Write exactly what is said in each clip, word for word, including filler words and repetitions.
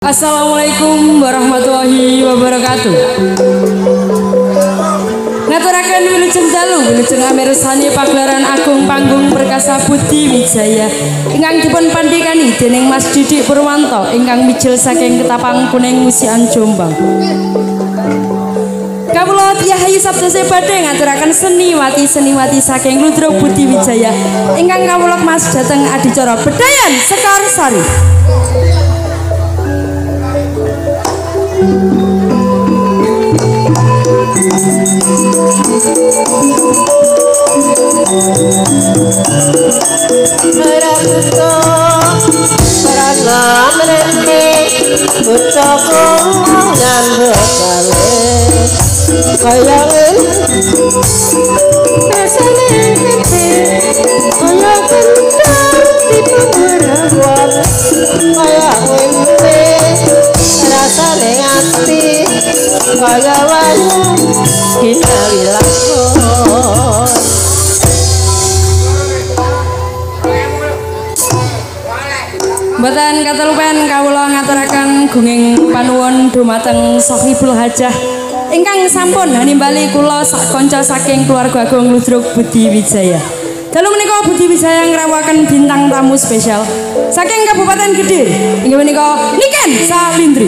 Assalamualaikum warahmatullahi wabarakatuh. Ngaturaken wilujeng dalu wilujeng amirsani pagelaran agung panggung Perkasa Budi Wijaya ingkang dipun pandhikani dening Mas Didik Purwanto ingkang mijil saking Ketapang Kuning Musian Jombang. Kawula Yahayu Sabdose badhe ngaturaken seniwati-seniwati saking Ludruk Budi Wijaya ingkang kawula mas dhateng adicara Bedayan Sekar Sari. Rakuto Rasa menente Ucoko Ngan bekale Kayangin Rasane hati Kaya kendang Tipu merawat Kaya wimpi Rasane hati Kaya wayang Hinari lakon Mboten katelupen kawula ngaturaken gunging panuwun dhumateng Sohibul Hajah ingkang sampun nimbali kula sak kanca saking keluarga agung Ludruk Budi Wijaya. Dalu menika Budi Wijaya ngrawuhaken bintang tamu spesial saking Kabupaten Gede inggih menika Niken Salindri.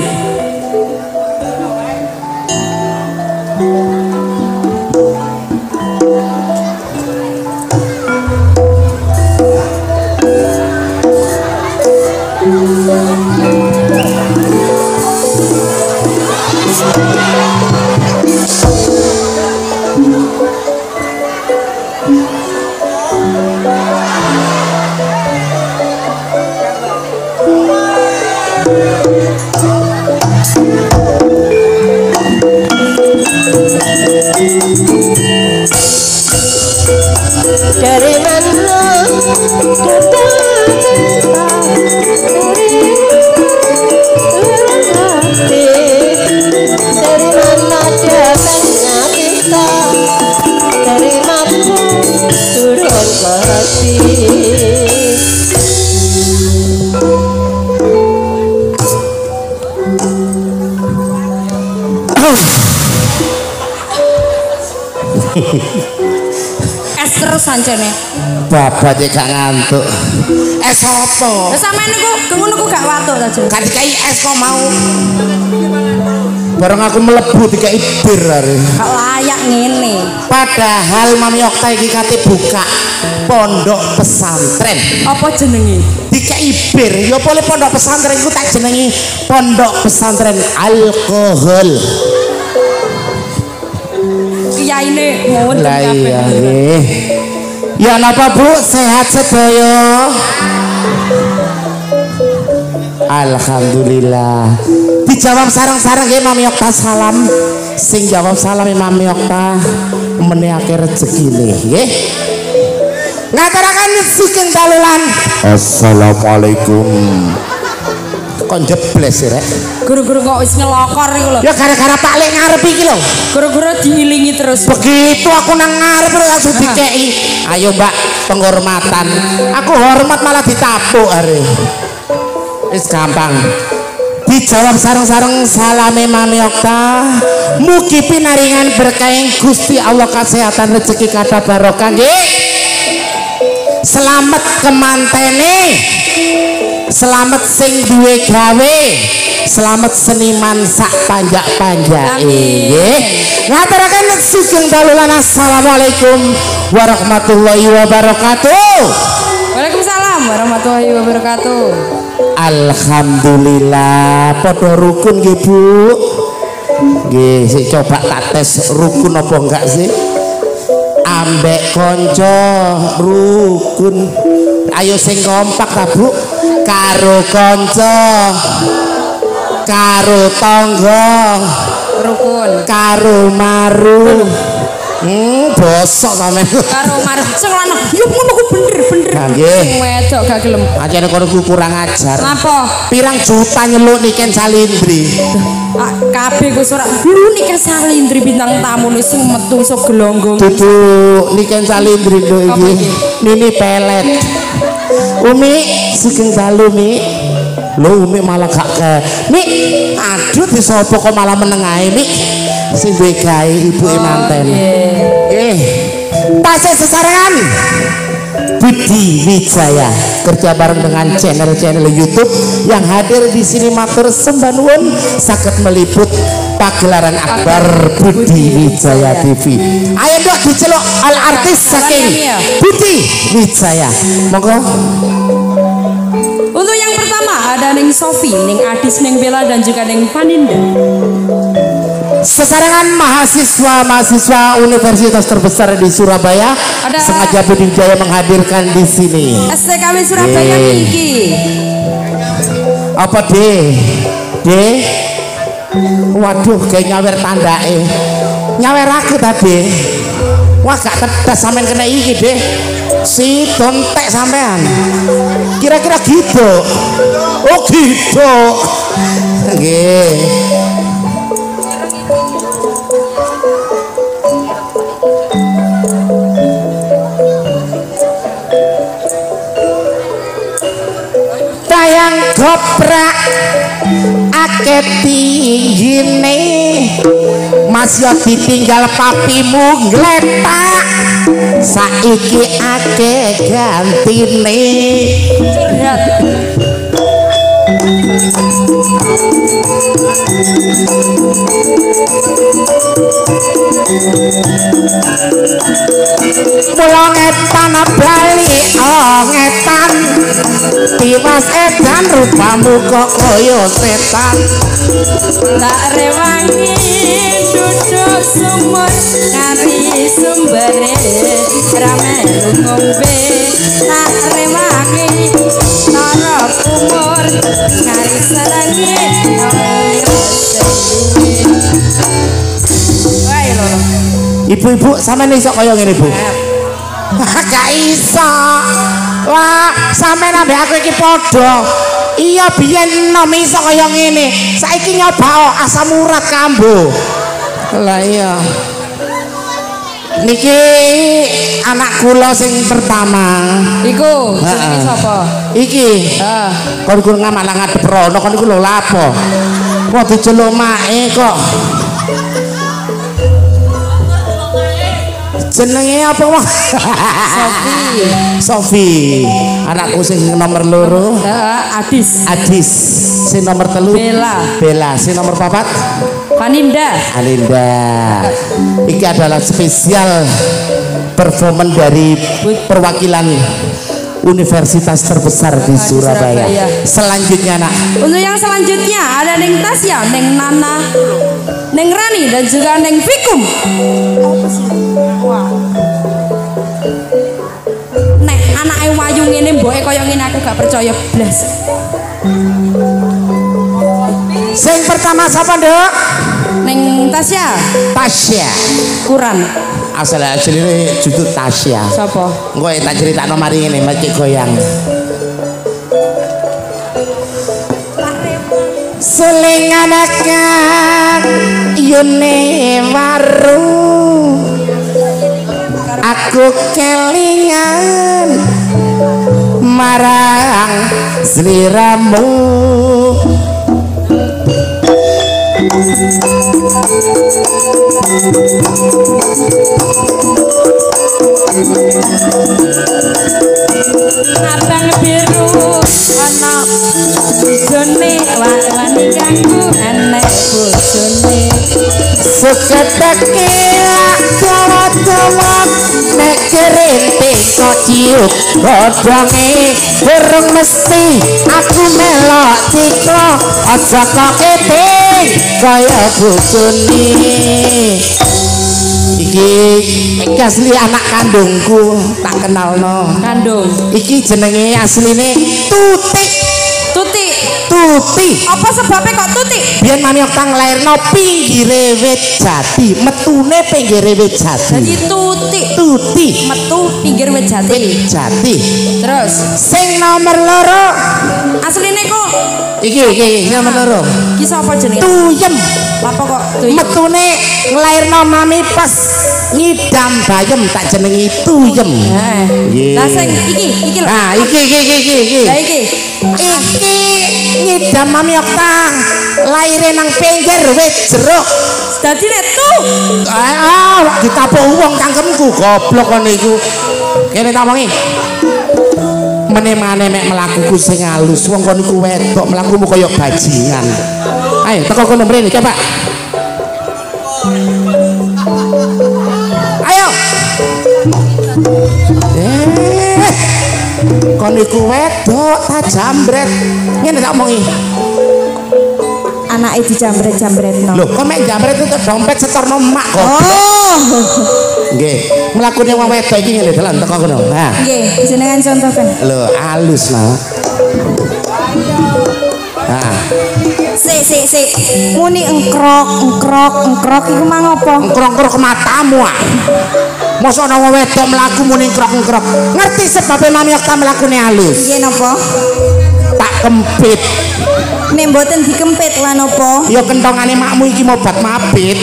Dari mana datang cinta dari mana datangnya cinta dari mampu turun ke hati terus sancene. Bapak iki gak ngantuk. Es apa? Lah sampean niku ngono ku gak watuk ta, Jeng? Kan dikai es kok mau. Bareng aku mlebu dikai bir are. Gak layak ngene. Padahal Mami Okta iki kate buka pondok pesantren. Apa jenenge? Dikai bir. Ya boleh pondok pesantren iku tak jenengi pondok pesantren alkohol. Kiyaine ngono lah iya nggih. Ya napa Bu, sehat sedaya? Alhamdulillah. Dijawab sareng-sareng nggih Mami Okta salam. Sing jawab salam Mami Okta menehake rezekine nggih. Ngaturaken sugeng dalulan. Assalamualaikum. Kok jebles rek. Guru-guru kok wis ngelokor iku lho. Ya gara-gara Pak Lek ngarep iki lho. Guru-guru diilingi terus. Begitu aku nang ngarep langsung dikeki. Ayo Mbak, penghormatan. Aku hormat malah ditapuk are. Wis gampang. Dijawab sareng-sareng salame Mami Okta. Mugi pinaringan berkahing Gusti Allah kesehatan rezeki kathah barokah nggih. Selamat kemantene. Selamat sing duwe gawe, selamat seniman sak panjak-panjake nggih. Ngaturaken sugeng dalulan assalamualaikum warahmatullahi wabarakatuh. Waalaikumsalam warahmatullahi wabarakatuh. Alhamdulillah padha rukun nggih Bu. Nggih, sik coba tak tes rukun apa enggak sih? Ambek kanca rukun. Ayo sing kompak ta Bu. Karo kanca karo tangga rukun karo maru hmm bosok sampean karo maru sing lanang yo ngono ku bener-bener sing wedok gak gelem ajane kono ku kurang ajar napa pirang juta nyeluk Niken Salindri kabeh wis ora lu Niken Salindri bintang tamu sing metu sok gelonggong dudu Niken Salindri lho iki Nini pelet Umi sugeng dalu Mi Lho Mik malah gak ke Mik aduh di sopo kok malah meneng ae Mik sing duwe gawe ibuke manten eh tasih sesarengan Budi Wijaya kerja bareng dengan channel-channel YouTube yang hadir di sini matur sembah nuwun saged meliput pagelaran akbar Budi Wijaya T V. Ayo dok diceluk al artis saking Budi Wijaya. Monggo. Untuk yang pertama ada Neng Sofi, Neng Adis, Neng Bella dan juga Neng Paninda. Sesarengan mahasiswa-mahasiswa universitas terbesar di Surabaya ada sengaja Budi Wijaya menghadirkan di sini. S T K W Surabaya eh. iki. Apa deh? Deh. Waduh kayak nyawer tandake. Nyawer aku tadi. Wah gak tedas sampean kena iki deh. Si dontek sampean. Kira-kira gitu. Oh gitu. Nggih. Tayang goprak akeh tinggine Mas yo ditinggal papimu ngletak saiki akeh gantine curhat mula ngetan bali oh ngetan tiwas edan rupamu kok kaya setan tak rewangi duduk sumur ngari sumbere ramelu ngombe tak rewangi tara kumur ngari sarangi ibu-ibu sampeyan iso kaya ngene Bu gak iso wah sampeyan ambek aku iki padha iya biyen nom iso kaya ngene saiki nyoba asam urat kambo lah iya niki anak kula sing pertama iku jenenge sapa iki heeh kon kuwi ngamalah ngadep rono kon iku lho lapo kok diceluk mae kok jenenge apa wah Sofi Sofi anakku sing nomor loro heeh Adis Adis sing nomor telu Bella Bella sing nomor papat Paninda Alinda ini adalah spesial performan dari perwakilan universitas terbesar di Surabaya. Surabaya selanjutnya nak untuk yang selanjutnya ada Neng Tasya, Neng Nana, Neng Rani dan juga Neng Fikum. Nek anake wayu ngene mboke kaya ngene aku gak percaya blas. Sing pertama siapa Nduk? Neng Tasya. Tasya. Quran. Asal asline judul Tasya. Sapa? Engko tak critakno mari ngene mesti goyang. Selinganakan yune waru aku kelingan marang sliramu Abang biru ana bojone wani kanggo anak bojone seketeke dawa-dawa nek kerinting kok ciuk godhonge burung mesti aku melok ciklo aja kok keting kaya bojone iki iki asli anak kandungku tak kenalno kandung iki jenenge asline Tuti Tuti Tuti apa sebabnya kok Tuti biyen mami kang lairno pinggire wit jati metune pinggire wit jati jadi Tuti Tuti metu pinggir wit jati wit jati terus sing nomor loro asline kok iki iki nomor loro iki sapa jenenge Tuyem apa kok Tuyem metune nglairno mami pas ngidam bayem tak jenengi Tuyem nah sing iki iki lho nah iki iki iki iki lah iki iki ngidam Mami Okta laire nang pinggir wit jeruk. Dadi nek tuh. Ah, ditapuk wong cangkemku goblok kono iku. Kene tak omongi. Meneh-meneh mek mlakuku sing halus, wong kono iku wedok mlakumu kaya bajingan. Ayo teko kono mrene coba. Ayo. Eh. Kono iku wedok ta jambret. Ngene tak omongi. Anake dijambret-jambretno. Lho, kok mek jambret itu dompet setorno mak kok. Oh. Nggih, mlakune wong wedok iki ngene dalan teko kono. Nah. Nggih, jenengan contohkan. Lho, halus lah. Nah. Sik sik sik. Muni engkrok, engkrok, engkrok iku mang apa? Engkrok-engkrok matamu ah. Mosok ana wong wedok mlaku muni engkrok-engkrok. Ngerti sebabe Mami Okta mlakune halus? Nggih napa? Tak kempit. Nek mboten dikempit lah napa? Ya kentongane makmu iki mobat mabit.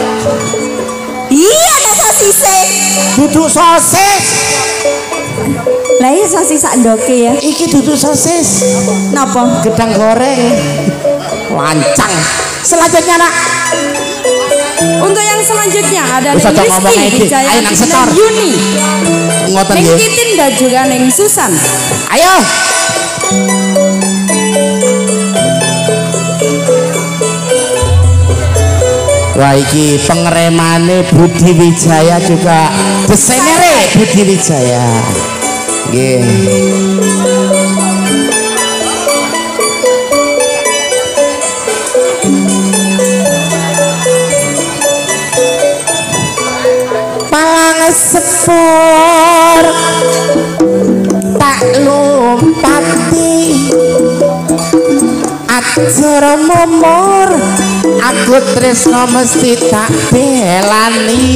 Iya nek sosise. Duduk sosis. Lah iya sosis sak ndoke ya. Iki duduk sosis. Napa? Gedang goreng. Lancang. Selanjutnya nak. Untuk yang selanjutnya ada Bisa Neng ngomong Rizky aja. Wijaya, Ayo nang setor. Neng Yuni, Ngoten Neng nggih. Titin dan juga Neng Susan. Ayo. Wah iki pengeremane Budi Wijaya juga desainere Budi Wijaya. Nggih. Palang sepur tak lompati ajar momor aku tresno mesti tak belani.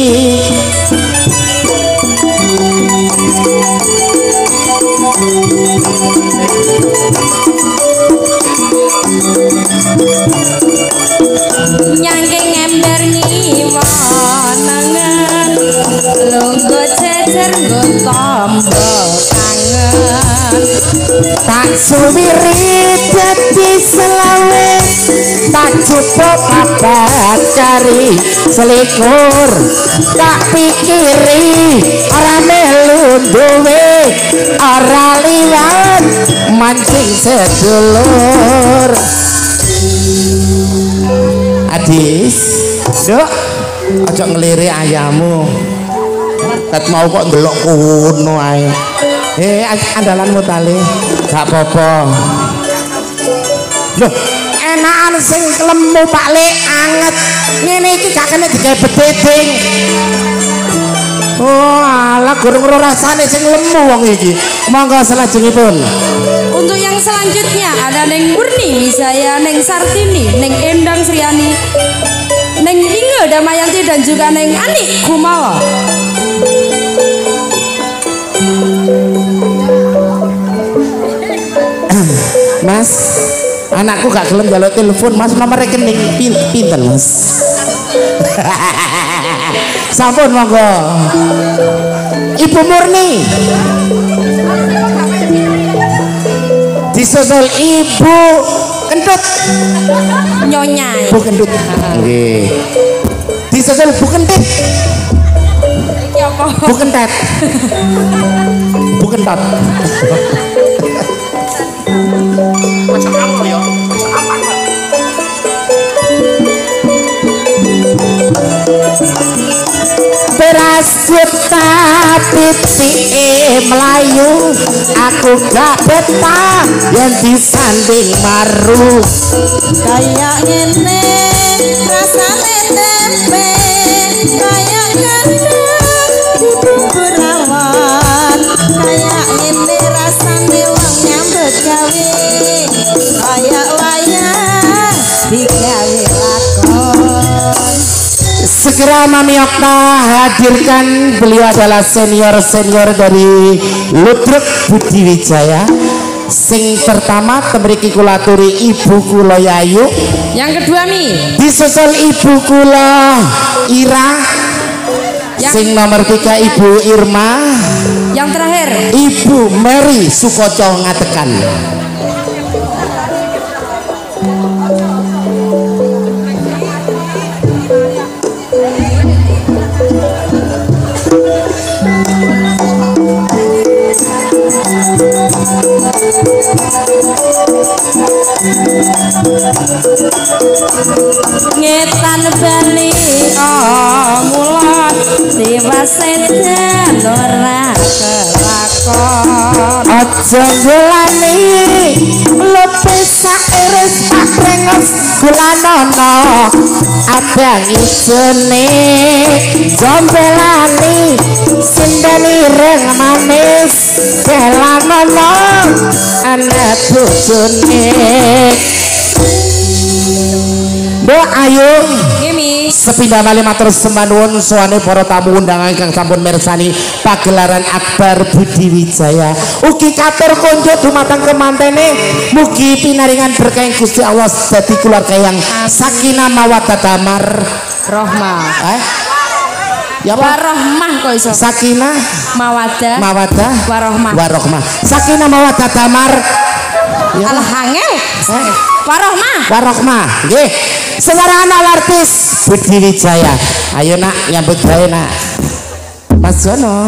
Nyangking ember ngiwanangan lunggo cecer nggo tombol kangen Tak suwiri dadi selawe tak cukup abad cari selikur tak pikiri ora melu duwe ora liwat mancing sedulur. Adis, Dok, aja ngeliri ayammu. Ket mau kok ndelok kuno ae. Eh, andalanmu tali. Gak apa-apa. Loh, enakan sing lemu Pak Le anget. Ngene iki gak kena digawe bededing. Oh, alah gurung ro rasane sing lemu wong iki. Monggo selajengipun. Untuk yang selanjutnya ada Neng Murni Wijaya, Neng Sartini, Neng Endang Sriani, Neng Inge Damayanti dan juga Neng Ani Kumawa. Mas, anakku gak gelem njaluk telepon, Mas, nomor rekening pin pinten, Mas? Sampun monggo. Ibu Murni. Disusul Ibu Kentut. Nyonya. Bu Kentut. Nggih. Disusul Bu Kentit. Iki apa? Bu Kentet. Bu Kentot. Macam apa ya? Macam apa? Beras juta titik melayu aku gak betah yang disanding maru Kayak ngene rasane tempe kayak kandang duduk berawan kayak ngene rasane wong nyambut gawe kayak wayang digawe lakon. Segera Mami Okta hadirkan, beliau adalah senior-senior dari Ludruk Budi Wijaya. Sing pertama temriki kula aturi Ibu kula Yayu. Yang kedua Mi Disusul Ibu kula Ira. Yang, Sing nomor tiga Ibu Irma. yang terakhir Ibu Mary Sukoco ngatekan. ngetan bali oh mulat diwasedan ora kelakon aja golani lupis sairis pakrengos gulanono abang isune jombelani sindani reng manis kelanono anak bojone Mbok ayo Gimi sepindah malih matur sembah nuwun sowane para tamu undangan ingkang sampun mirsani pagelaran Akbar Budi Wijaya ugi katur konjuk dumateng kemantene mugi pinaringan berkah Gusti Allah dadi keluarga yang sakinah mawaddah warahmah eh ya apa warahmah kok iso sakinah mawaddah mawaddah warahmah warahmah sakinah mawaddah damar ya alah hangel eh warahmah warahmah nggih sekarang anak artis Budi Wijaya ayo nak nyambut gawe nak Mas Jono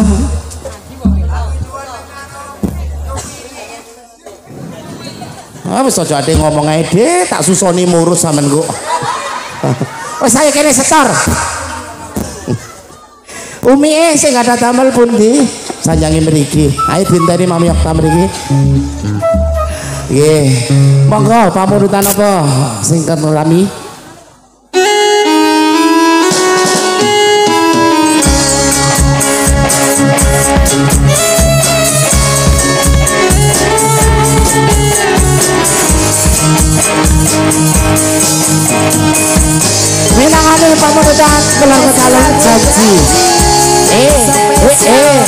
ah wis aja ade ngomong ae de tak susoni murus sampean kok wis saya kene setor Umi eh sing ada damel pundi sanjangi mriki ayo dinteni Mami Okta mriki nggih monggo pamurutan apa sing kami Minangane pamurutan keluarga calon janji eh eh eh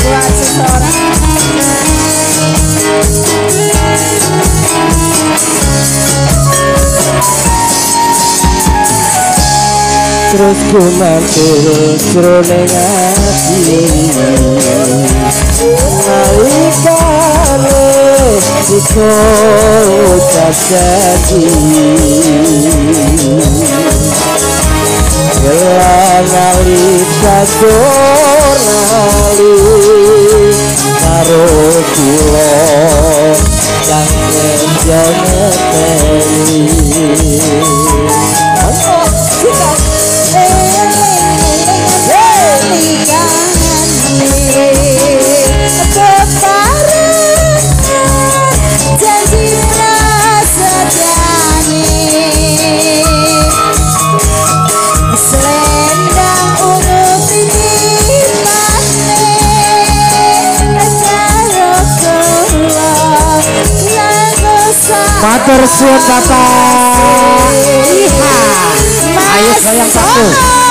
terus ku mantul jroning ati nalikane dicocok janji ngali kacor ngali karo kula kang njenengi Matur suwun Bapak. Iha. Ayo sayang satu.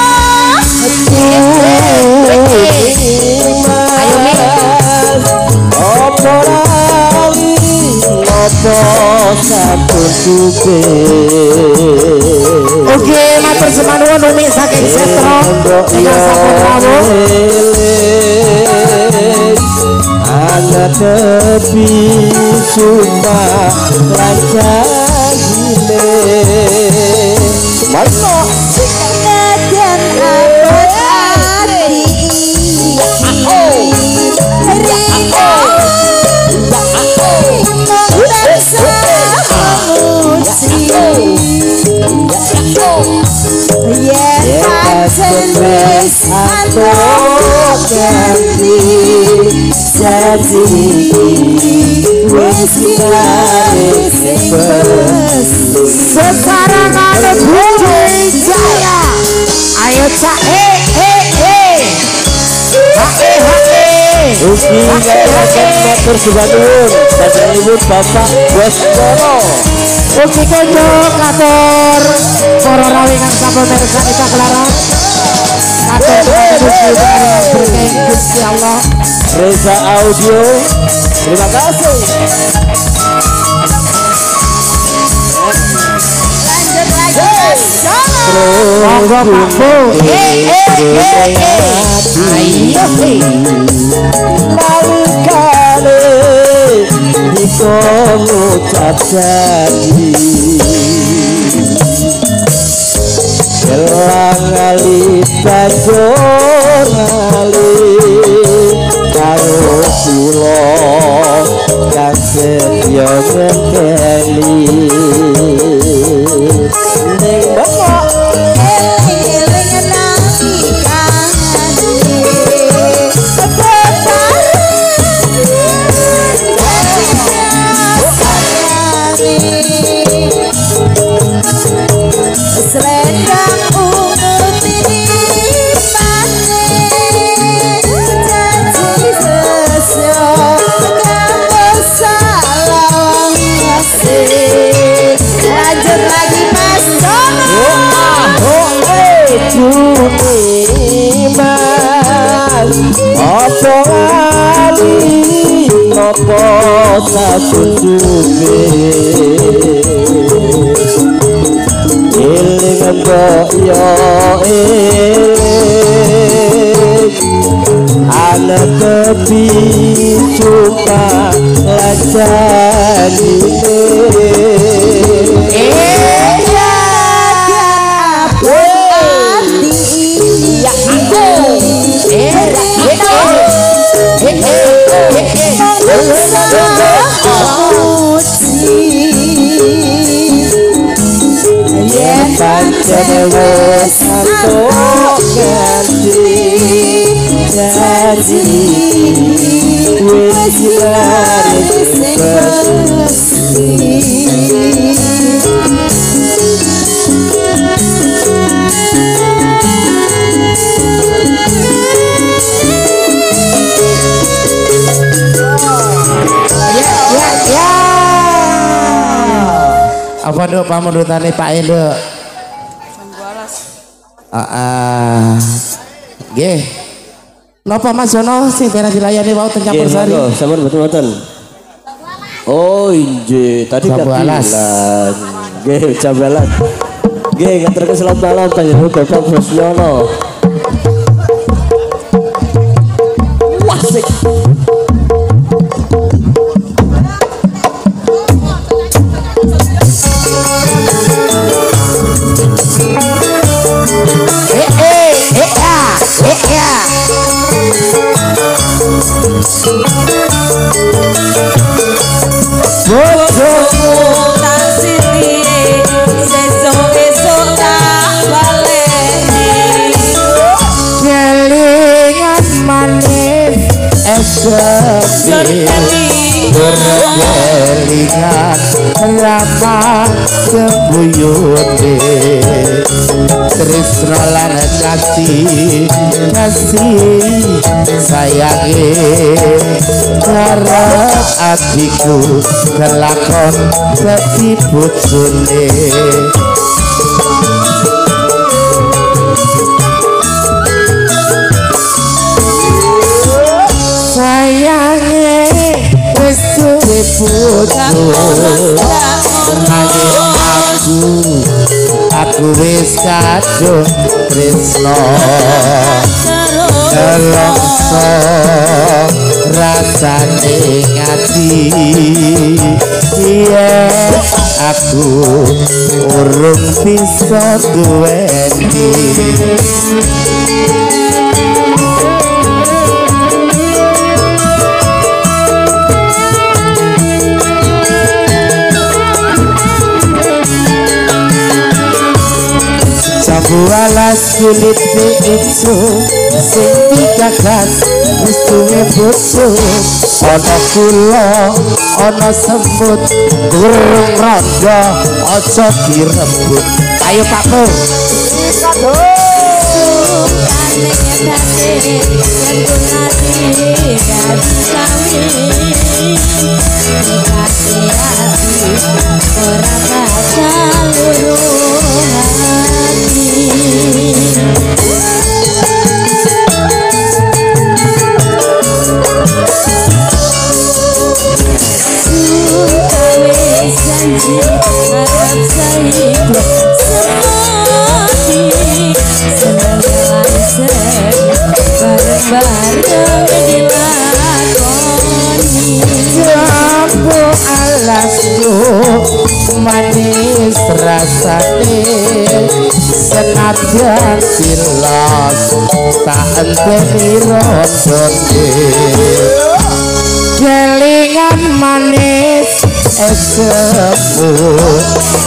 Ayo Mek. Opo lali opo satu suke. Oke, matur semanuwun Umi saking Setro. Ingkang sampun rawuh. Anak tepi sumpah rajane Marno dan abot hati Rino Merasa menguji Yen pancen wis antuk ganti jadi wis garis sekarang ada Budi Wijaya. Ayo cak eh eh eh hae hae ugi ngaraken matur suwun sadanipun Bapak Westoro ugi konco katur para rawi kang sampun mirsani pagelaran katur berkah Gusti Allah. Reza Audio, terima kasih. lanjut lagi Monggo Pak Bu. Eh eh eh eh. Ayo sih. Malikane bisa ngucap janji Gelang ali bajor ali karo kula kang setya ngenteni bojone mas apa lali apa sabunduke eling mbok yo eling ana tepi suka lajani pancen wis antuk ganti janji wis laris apa do pamundutane Pak Endo? Heeh. Nggih. Napa Mas Jono sing pernah dilayani wau teng Campur Sari? Nggih, sampun mboten-mboten. Oh, inje tadi katilan. Nggih, jabalan. Nggih, ngaturke selamat malam panjenengan Bapak Bosyono. Wasik. Bojomu tak siti sesuk-esuk tak baleni Kelingan manis esok berkelingan ramah kebuyune tresno lan kasih kasih sayangi harap hatiku kelakon dadi bojone sayangi wis duwe bojo aku aku wis kadung tresno kelongso rasane ngati iya aku urung bisa duweni Walas kulit itu sing digagas wis duwe bojo ana kula ana semut durung rada aja direbut ayo Pak Po manis rasane senajan silas tak enteni rondone kelingan manis eseput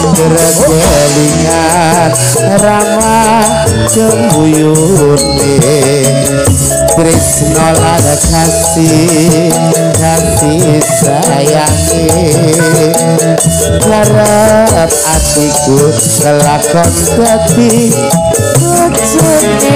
kelingan ramah kembuyune tresno lan kasih kasih sayangi harap hatiku kelakon dadi bojone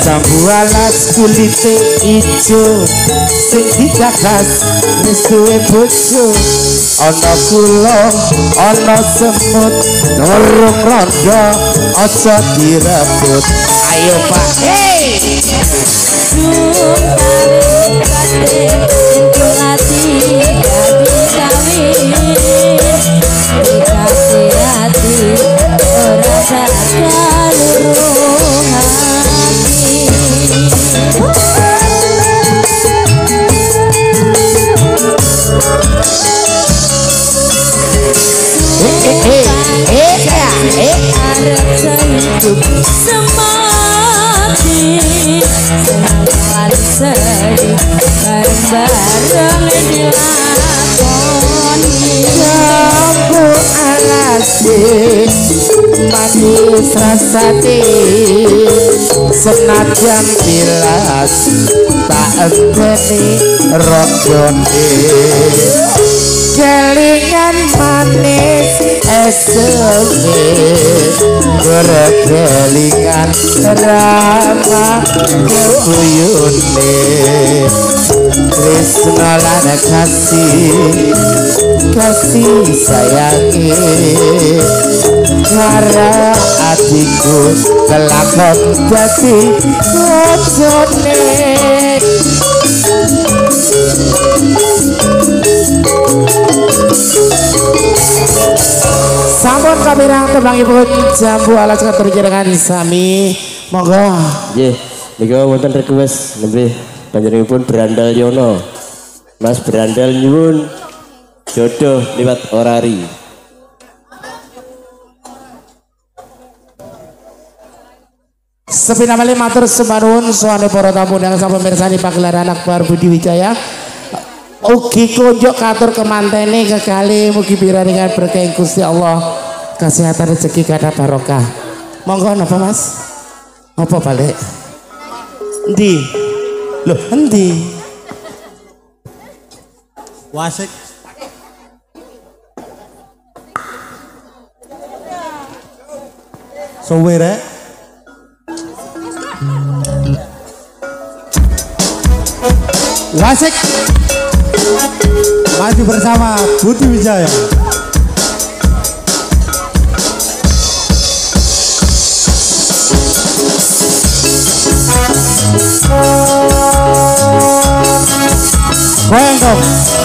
jambu alas kulite ijo sing digagas wis duwe bojo ana kula ana semut nurung rondo aja direbut ayo Pak hey semati senang sedih bareng-bareng dilakoni jambu alasih manis rasane senajan bilas tak enteni rondone kelingan manis eseme kelingan ramah kebuyune Tresna lan kasih kasih sayangi karo atiku kelakon dadi bojone sampun kabirang tembangipun jambu alas katur jenengan sami monggo nggih nika wonten request nembe panjenenganipun Berandal Yono Mas Berandal nyuwun jodoh liwat orari sepi namanya matur sembanuun soane para tamu yang sampun mirsani pagelaran Akbar Budi Wijaya ugi kunjuk katur kemantene kekali mugi piraringan berkah Gusti Allah kesehatan rezeki kada barokah monggo napa Mas apa balik endi lho endi wasik sowere wasik maju bersama Budi Wijaya Goyang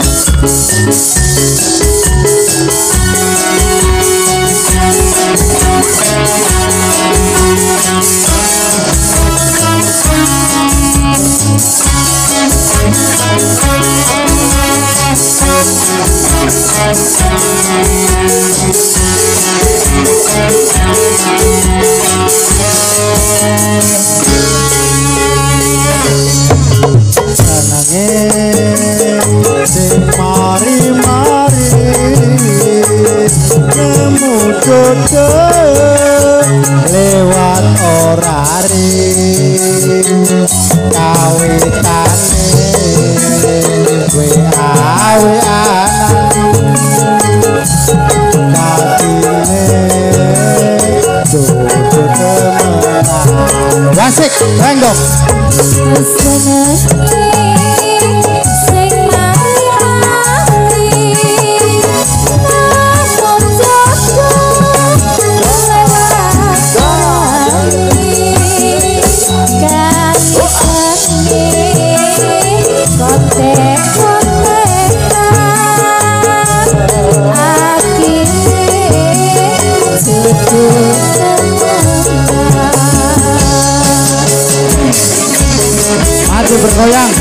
mari-mari nemu jodoh lewat orari kawitane wa-wa katine jodoh temenan wasik rendok maju bergoyang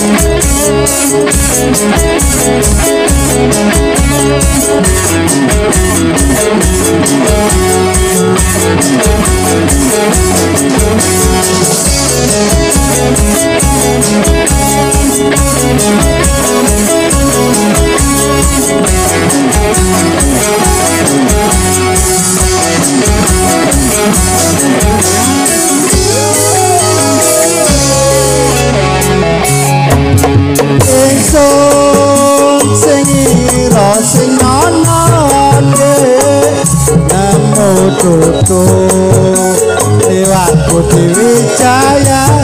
ingsun sing ira sing ana nemu tutu liwat Budi Wijaya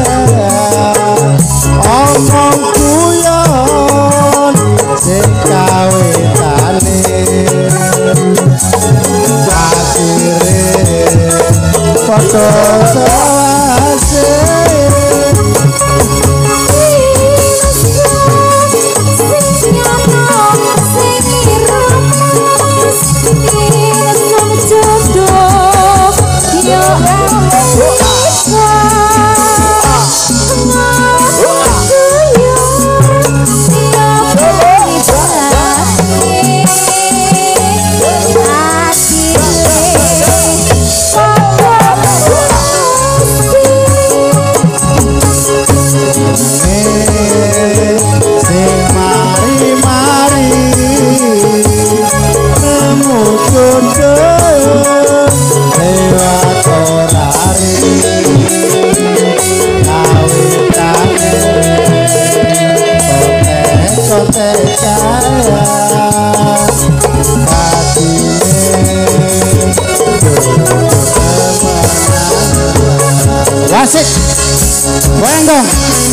Wasik goyang dong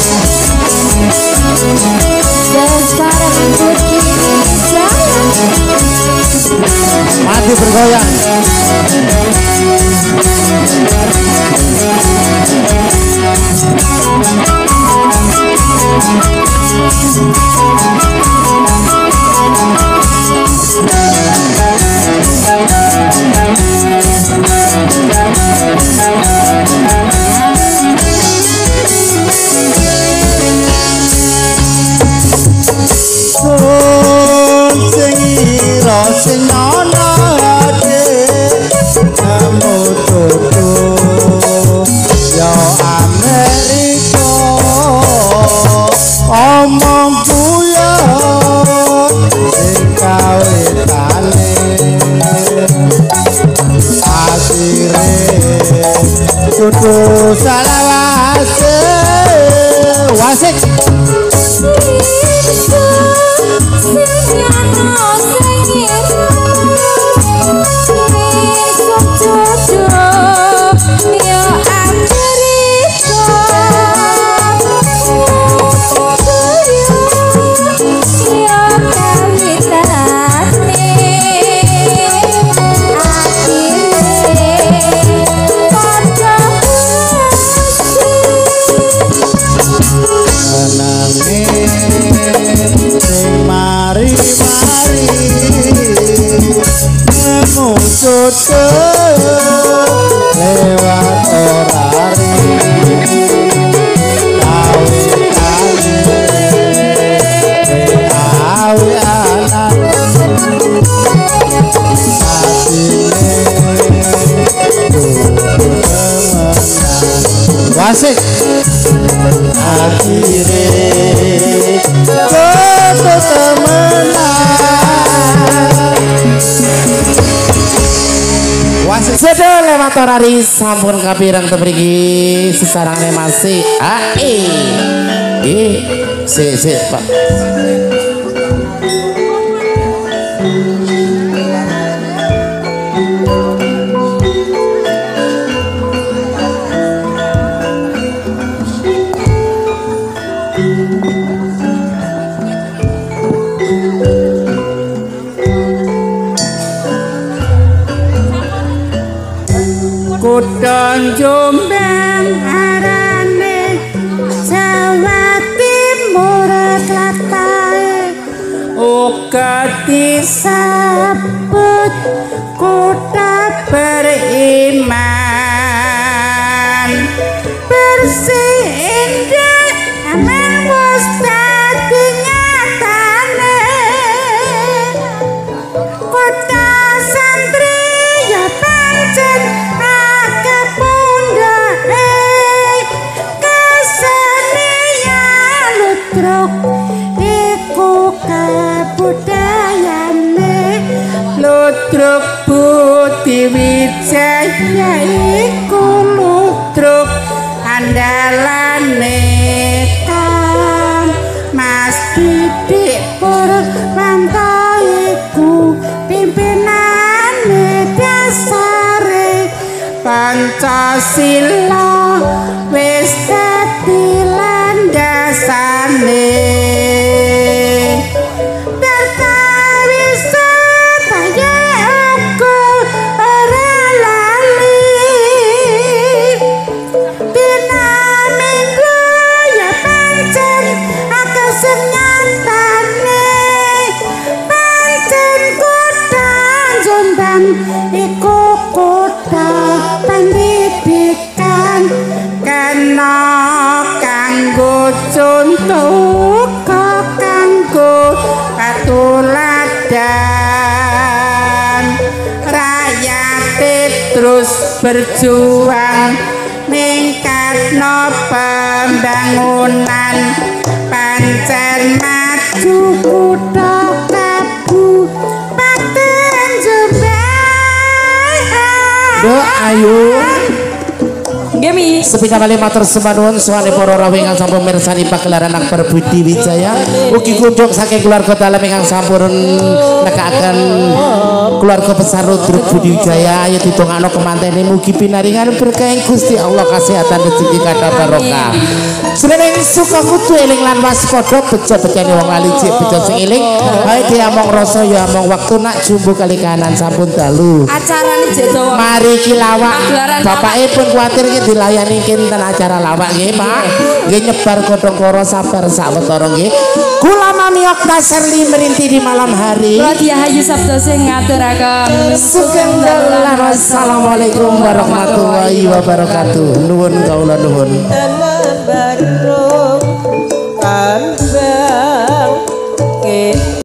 Sekarang Budi Wijaya maju bergoyang sun sing ira sing ana ade nemu dodo ya Amerika omong kuya sing kawitane akhire kudu salawase wasik Jodoh lewat orari kawitane awi anak atine wasik akhire jodoh temenan Sedih lewat orari sampun kapirang tebrigi sesarangnya masih ae eh si si pak Kutang Jombang arane Jawa Timur Klatai uga disebut kota beriman bersih indah aman wis dadi nyatane kota santri ya pancen iku kabudayane Ludruk Budi Wijaya iku ludruk andalane Kang Mas Didik Purwanto iku pimpinane dasare Pancasila wis dadi landasane iku kota pendidikan kena kanggo contoh kanggo patuladan rakyat terus berjuang ningkatno pembangunan pancen maju kutha Do ayo nggih Nggih Mi. Sepeda malih matur sembah nuwun suwane para rawuh ingkang sampun mirsani pagelaran Akbar Budi Wijaya. Ugi kunjung saking keluarga dalam ingkang sampun nekakaken keluarga besar Rudruk Budi Wijaya. Ayo ditungakno kemantene mugi pinaringan berkah Gusti Allah kesehatan rezeki kathah barokah. Jeneng suka kudu eling lan waspada bejo-bejane wong lali cek bejo sing eling. Ayo diamong rasa ya among waktu nak jumbo kali kanan sampun dalu. Acarane jek dawa. Mari ki lawak. Bapake pun kuwatir ki dilayani kinten acara lawak nggih, Pak. Nggih nyebar godhong karo sabar sawetara nggih. Kula Mami Oktasarli merinti di malam hari. Kula Diahayu Sabda sing ngaturaken Sugeng dalan. Wassalamualaikum warahmatullahi wabarakatuh. Nuwun kaula nuwun.